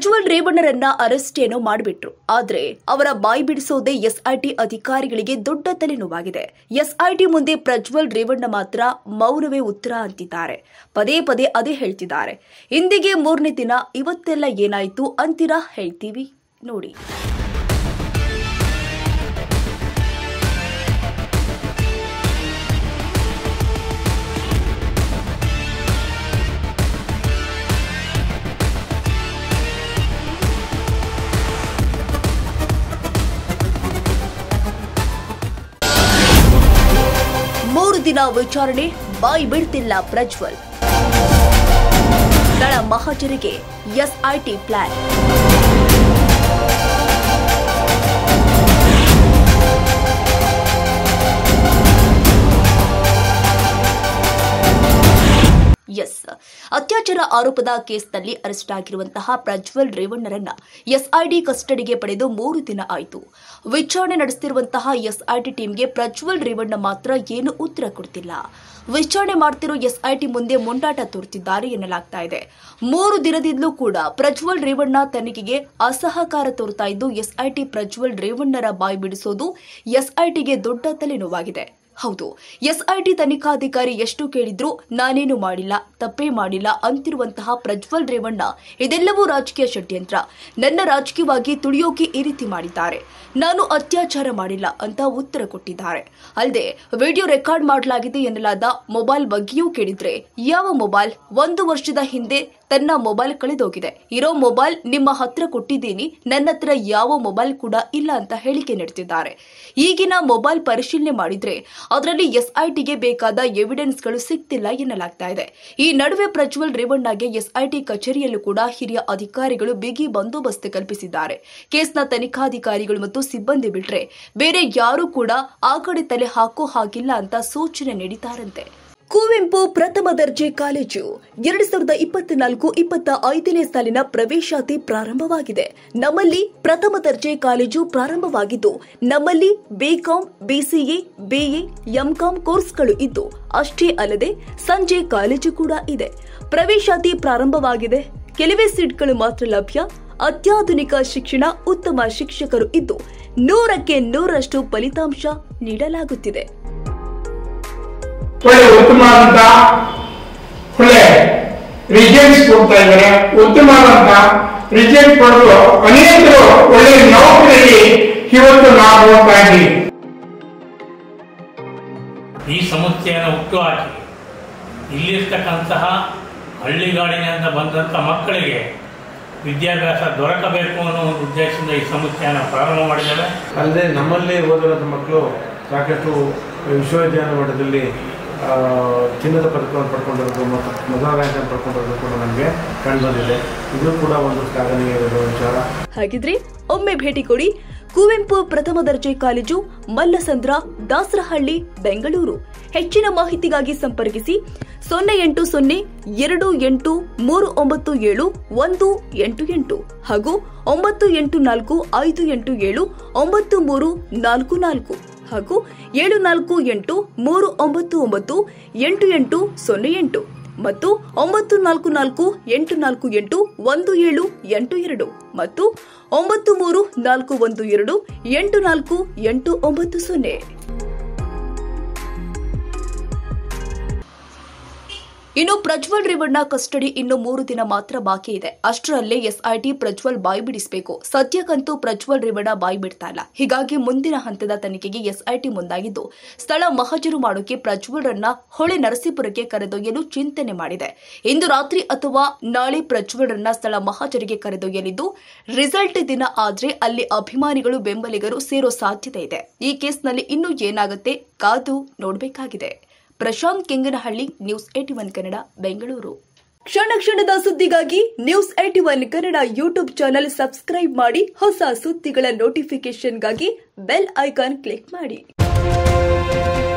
Prajwal ರೇವಣ್ಣರನ್ನ arrest ಏನೋ ಮಾಡಿಬಿಟ್ರು. ಆದ್ರೆ ಅವರ ಬಾಯಿ ಬಿಡಿಸೋದೇ ಎಸ್ಐಟಿ ಅಧಿಕಾರಿಗಳಿಗೆ ದೊಡ್ಡ ತಲೆನೋವಾಗಿದೆ. ಎಸ್ಐಟಿ ಮುಂದೆ ಪ್ರಜ್ವಲ್ ರೇವಣ್ಣ ಮಾತ್ರ ಮೌನವೇ ಉತ್ತರ ಅಂತಿದ್ದಾರೆ. ಪದೇ ಪದೇ ಅದೇ ಹೇಳ್ತಿದ್ದಾರೆ. ಇಂದಿಗೆ 3ನೇ ದಿನ. ಇವತ್ತೆಲ್ಲ ಏನಾಯ್ತು ಅಂತೀರಾ? ಹೇಳ್ತೀವಿ ನೋಡಿ. ದಿನ ವಿಚಾರಣೆ, ಬಾಯಿ ಬಿಡ್ತಿಲ್ಲ ಪ್ರಜ್ವಲ್. ಸ್ಥಳ ಮಹಾಜರಿಗೆ ಎಸ್ಐಟಿ ಪ್ಲಾನ್. ಅತ್ಯಾಚಾರ ಆರೋಪದ ಕೇಸ್ನಲ್ಲಿ ಅರೆಸ್ಟ್ ಆಗಿರುವಂತಹ ಪ್ರಜ್ವಲ್ ರೇವಣ್ಣರನ್ನ ಎಸ್ಐಟಿ ಕಸ್ಟಡಿಗೆ ಪಡೆದು 3 ದಿನ ಆಯಿತು. ವಿಚಾರಣೆ ನಡೆಸುತ್ತಿರುವಂತಹ ಎಸ್ಐಟಿ ಟೀಮ್ಗೆ ಪ್ರಜ್ವಲ್ ರೇವಣ್ಣ ಮಾತ್ರ ಏನು ಉತ್ತರ ಕೊಡ್ತಿಲ್ಲ. ವಿಚಾರಣೆ ಮಾಡ್ತಿರೋ ಎಸ್ಐಟಿ ಮುಂದೆ ಮುಂಡಾಟ ತೋರುತ್ತಿದ್ದಾರೆ ಎನ್ನಲಾಗ್ತಾ ಇದೆ. 3 ದಿನದಿಂದಲೂ ಕೂಡ ಪ್ರಜ್ವಲ್ ರೇವಣ್ಣ ತನಿಖೆಗೆ ಅಸಹಕಾರ ತೋರ್ತಾ ಇದ್ದು, ಎಸ್ಐಟಿ ಪ್ರಜ್ವಲ್ ರೇವಣ್ಣರ ಬಾಯಿ ಬಿಡಿಸೋದು ಎಸ್ಐಟಿಗೆ ದೊಡ್ಡ ತಲೆನೋವಾಗಿದೆ. ಹೌದು, ಎಸ್ಐಟಿ ತನಿಖಾಧಿಕಾರಿ ಎಷ್ಟು ಕೇಳಿದ್ರು ನಾನೇನು ಮಾಡಿಲ್ಲ, ತಪ್ಪೇ ಮಾಡಿಲ್ಲ ಅಂತಿರುವಂತಹ ಪ್ರಜ್ವಲ್ ರೇವಣ್ಣ ಇದೆಲ್ಲವೂ ರಾಜಕೀಯ ಷಡ್ಯಂತ್ರ, ನನ್ನ ರಾಜಕೀಯವಾಗಿ ತುಳಿಯೋಕೆ ಈ ರೀತಿ ಮಾಡಿದ್ದಾರೆ, ನಾನು ಅತ್ಯಾಚಾರ ಮಾಡಿಲ್ಲ ಅಂತ ಉತ್ತರ ಕೊಟ್ಟಿದ್ದಾರೆ. ಅಲ್ಲದೆ ವಿಡಿಯೋ ರೆಕಾರ್ಡ್ ಮಾಡಲಾಗಿದೆ ಎನ್ನಲಾದ ಮೊಬೈಲ್ ಬಗ್ಗೆಯೂ ಕೇಳಿದ್ರೆ, ಯಾವ ಮೊಬೈಲ್? 1 ವರ್ಷದ ಹಿಂದೆ ತನ್ನ ಮೊಬೈಲ್ ಕಳೆದೋಗಿದೆ, ಇರೋ ಮೊಬೈಲ್ ನಿಮ್ಮ ಹತ್ರ ಕೊಟ್ಟಿದ್ದೀನಿ, ನನ್ನ ಹತ್ರ ಯಾವ ಮೊಬೈಲ್ ಕೂಡ ಇಲ್ಲ ಅಂತ ಹೇಳಿಕೆ ನೀಡುತ್ತಿದ್ದಾರೆ. ಈಗಿನ ಮೊಬೈಲ್ ಪರಿಶೀಲನೆ ಮಾಡಿದ್ರೆ ಅದರಲ್ಲಿ ಎಸ್ಐಟಿಗೆ ಬೇಕಾದ ಎವಿಡೆನ್ಸ್ಗಳು ಸಿಗ್ತಿಲ್ಲ ಎನ್ನಲಾಗ್ತಾ ಇದೆ. ಈ ನಡುವೆ ಪ್ರಜ್ವಲ್ ರೇವಣ್ಣಗೆ ಎಸ್ಐಟಿ ಕಚೇರಿಯಲ್ಲೂ ಕೂಡ ಹಿರಿಯ ಅಧಿಕಾರಿಗಳು ಬಿಗಿ ಬಂದೋಬಸ್ತ್ ಕಲ್ಪಿಸಿದ್ದಾರೆ. ಕೇಸ್ನ ತನಿಖಾಧಿಕಾರಿಗಳು ಮತ್ತು ಸಿಬ್ಬಂದಿ ಬಿಟ್ರೆ ಬೇರೆ ಯಾರೂ ಕೂಡ ಆ ಕಡೆ ತಲೆ ಹಾಕೋ ಹಾಗಿಲ್ಲ ಅಂತ ಸೂಚನೆ ನೀಡಿದ್ದಾರಂತೆ. ಕುವೆಂಪು ಪ್ರಥಮ ದರ್ಜೆ ಕಾಲೇಜು 2024-25ನೇ ಸಾಲಿನ ಪ್ರವೇಶಾತಿ ಪ್ರಾರಂಭವಾಗಿದೆ. ನಮ್ಮಲ್ಲಿ ಪ್ರಥಮ ದರ್ಜೆ ಕಾಲೇಜು ಪ್ರಾರಂಭವಾಗಿದ್ದು, ನಮ್ಮಲ್ಲಿ ಬಿಕಾಂ, ಬಿಸಿಎ, ಬಿಎ, ಎಂಕಾಂ ಕೋರ್ಸ್ಗಳು ಇದ್ದು, ಅಷ್ಟೇ ಅಲ್ಲದೆ ಸಂಜೆ ಕಾಲೇಜು ಕೂಡ ಇದೆ. ಪ್ರವೇಶಾತಿ ಪ್ರಾರಂಭವಾಗಿದೆ. ಕೆಲವೇ ಸೀಟ್ಗಳು ಮಾತ್ರ ಲಭ್ಯ. ಅತ್ಯಾಧುನಿಕ ಶಿಕ್ಷಣ, ಉತ್ತಮ ಶಿಕ್ಷಕರು ಇದ್ದು 100ಕ್ಕೆ 100ರಷ್ಟು ಫಲಿತಾಂಶ ನೀಡಲಾಗುತ್ತಿದೆ. ಒಳ್ಳೆ ಉತ್ತಮವಾದಂತ ಒಳ್ಳೆ ರಿಸಲ್ಟ್ಸ್ ಕೊಡ್ತಾ ಇದ್ದಾರೆ. ಉತ್ತಮವಾದಂತ ರಿಸಲ್ಟ್ ಪಡೆದು ಅನೇಕರು ಒಳ್ಳೆ ನೌಕರಿಯಲ್ಲಿ ಇವತ್ತು ನಾವು ಹೋಗ್ತಾ ಇದ್ದೀವಿ. ಈ ಸಮಸ್ಯೆಯನ್ನು ಹುಟ್ಟುಹಾಕಿ ಇಲ್ಲಿರ್ತಕ್ಕಂತಹ ಹಳ್ಳಿಗಾಡಿನಿಂದ ಬಂದಂಥ ಮಕ್ಕಳಿಗೆ ವಿದ್ಯಾಭ್ಯಾಸ ದೊರಕಬೇಕು ಅನ್ನೋ ಒಂದು ಉದ್ದೇಶದಿಂದ ಈ ಸಮಸ್ಯೆಯನ್ನು ಪ್ರಾರಂಭ ಮಾಡಿದ್ದಾರೆ. ಅಲ್ಲದೆ ನಮ್ಮಲ್ಲಿ ಓದಿರೋಂಥ ಮಕ್ಕಳು ಸಾಕಷ್ಟು ವಿಶ್ವವಿದ್ಯಾಲಯ ಮಟ್ಟದಲ್ಲಿ ಚಿನ್ನದ ಪದಕವನ್ನು ಪಡ್ಕೊಂಡಿರೋದು ಮತ್ತು ಮೊದಲ ರ್ಯಾಂಕನ್ನು ಪಡ್ಕೊಂಡಿರೋದು ಕೂಡ ನಮಗೆ ಕಂಡುಬಂದಿದೆ. ಇದು ಕೂಡ ಒಂದು ಶ್ಲಾಘನೀಯ ವಿಚಾರ. ಹಾಗಿದ್ರೆ ಒಮ್ಮೆ ಭೇಟಿ ಕೊಡಿ. ಕುವೆಂಪು ಪ್ರಥಮ ದರ್ಜೆ ಕಾಲೇಜು, ಮಲ್ಲಸಂದ್ರ, ದಾಸರಹಳ್ಳಿ, ಬೆಂಗಳೂರು. ಹೆಚ್ಚಿನ ಮಾಹಿತಿಗಾಗಿ ಸಂಪರ್ಕಿಸಿ 08028397188 ಹಾಗೂ 9845879344 ಹಾಗೂ 7483998808 ಮತ್ತು 9448481782 ಮತ್ತು 9341284890. ಇನ್ನು ಪ್ರಜ್ವಲ್ ರೇವಣ್ಣ ಕಸ್ಟಡಿ ಇನ್ನು 3 ದಿನ ಮಾತ್ರ ಬಾಕಿ ಇದೆ. ಅಷ್ಟರಲ್ಲೇ ಎಸ್ಐಟಿ ಪ್ರಜ್ವಲ್ ಬಾಯಿ ಬಿಡಿಸಬೇಕು. ಸದ್ಯಕ್ಕಂತೂ ಪ್ರಜ್ವಲ್ ರೇವಣ್ಣ ಬಾಯಿ ಬಿಡ್ತಾ ಇಲ್ಲ. ಹೀಗಾಗಿ ಮುಂದಿನ ಹಂತದ ತನಿಖೆಗೆ ಎಸ್ಐಟಿ ಮುಂದಾಗಿದ್ದು, ಸ್ಥಳ ಮಹಜರು ಮಾಡೋಕೆ ಪ್ರಜ್ವಲ್ರನ್ನ ಹೊಳೆ ನರಸೀಪುರಕ್ಕೆ ಕರೆದೊಯ್ಯಲು ಚಿಂತನೆ ಮಾಡಿದೆ. ಇಂದು ರಾತ್ರಿ ಅಥವಾ ನಾಳೆ ಪ್ರಜ್ವಲ್ರನ್ನ ಸ್ಥಳ ಮಹಜರಿಗೆ ಕರೆದೊಯ್ಯಲಿದ್ದು, ರಿಸಲ್ಟ್ ದಿನ ಆದ್ರೆ ಅಲ್ಲಿ ಅಭಿಮಾನಿಗಳು, ಬೆಂಬಲಿಗರು ಸೇರೋ ಸಾಧ್ಯತೆ ಇದೆ. ಈ ಕೇಸ್ನಲ್ಲಿ ಇನ್ನೂ ಏನಾಗುತ್ತೆ ಕಾದು ನೋಡಬೇಕಾಗಿದೆ. ಪ್ರಶಾಂತ್ ಕೆಂಗನಹಳ್ಳಿ, ನ್ಯೂಸ್ 81 ಕನ್ನಡ, ಬೆಂಗಳೂರು. ಕ್ಷಣ ಕ್ಷಣದ ಸುದ್ದಿಗಾಗಿ news 81 Kannada YouTube channel subscribe ಮಾಡಿ. ಹೊಸ ಸುದ್ದಿಗಳ ನೋಟಿಫಿಕೇಶನ್ಗಾಗಿ ಬೆಲ್ ಐಕಾನ್ ಕ್ಲಿಕ್ ಮಾಡಿ.